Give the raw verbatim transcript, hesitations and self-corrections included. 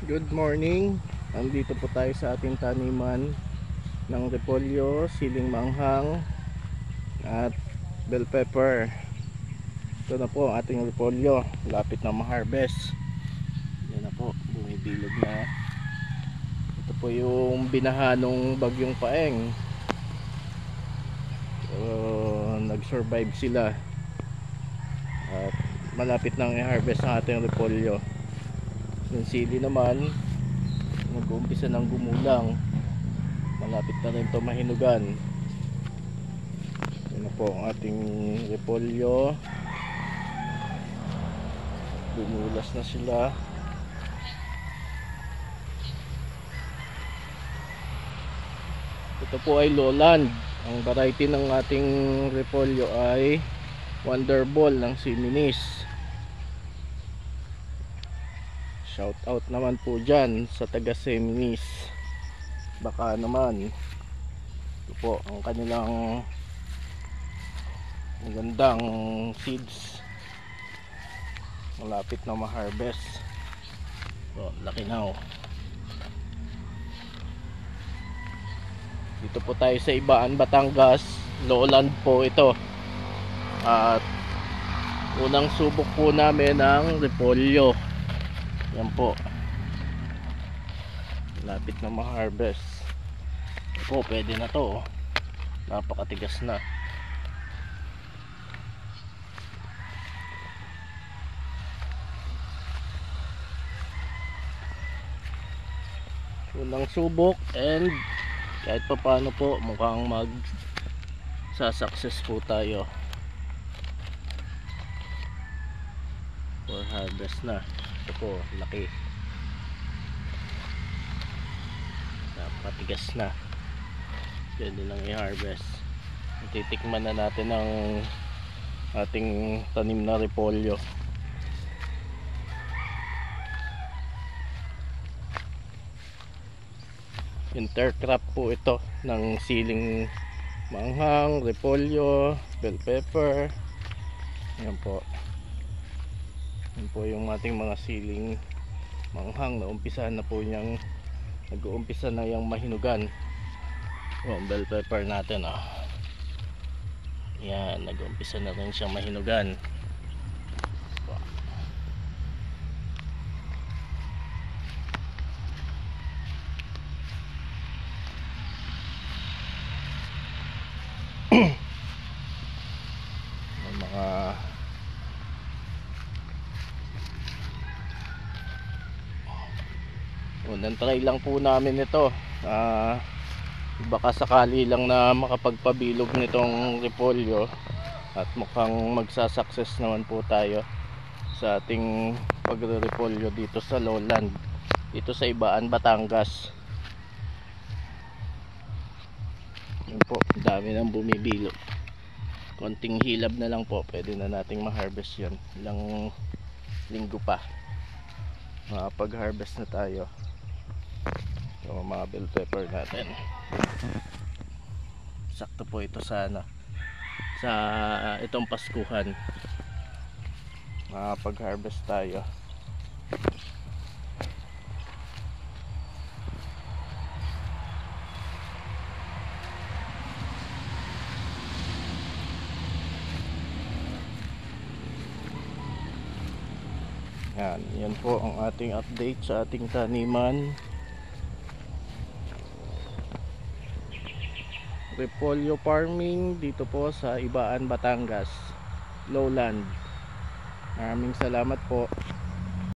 Good morning. Andito po tayo sa ating taniman ng repolyo, siling manghang at bell pepper. Ito na po ang ating repolyo, lapit na ma-harvest. Yan na po, bumibilog na. Ito po yung binaha nung bagyong Paeng. So, nag-survive sila at malapit nang i-harvest ang ating repolyo. Yung sili naman nag-uumpisa ng gumulang, malapit na rin ito mahinugan. Yan na po ang ating repolyo, bumulas na sila. Ito po ay lowland. Ang variety ng ating repolyo ay Wonderball ng Siminis. Shout out naman po dyan sa taga Seminis. Baka naman ito po ang kanilang magandang seeds, malapit na ma-harvest. So, laki na oh. Dito po tayo sa Ibaan, Batangas. Lowland po ito. At unang subok po namin ng repolyo. Yan po, lapit na ma-harvest po. Pwede na to, napakatigas na. Unang subok, and kahit pa paano po mukhang mag sa-success po tayo for harvest na. Ito po, laki, napatigas na, pwede lang i-harvest. Titikman na natin ang ating tanim na repolyo. Intercrop po ito ng siling manghang, repolyo, bell pepper. Yan po. Yan po yung ating mga siling manghang na umpisahan na po niyang nag-uumpisa na yung mahinugan. Oh, bell pepper natin oh. Yan, nag-uumpisa na rin siyang mahinugan. Mga unang try lang po namin ito. Uh, baka sakali lang na makapagpabilog nitong repolyo, at mukhang magsa-success naman po tayo sa ating pagre-repolyo dito sa lowland, dito sa Ibaan, Batangas. Yun po, dami nang bumibilog. Konting hilab na lang po, pwede na nating ma-harvest yun. Ilang linggo pa makapag-harvest na tayo. So, mga bell pepper natin, sakto po ito sana sa itong Paskuhan, makapag-harvest tayo. Yan, yan po ang ating update sa ating taniman. Repolyo farming dito po sa Ibaan, Batangas, lowland. Maraming salamat po.